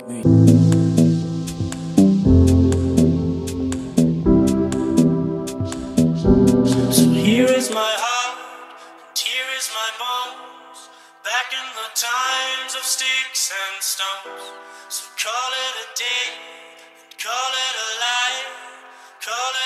So here is my heart, and here is my bones, back in the times of sticks and stones. So call it a day, call it a life, call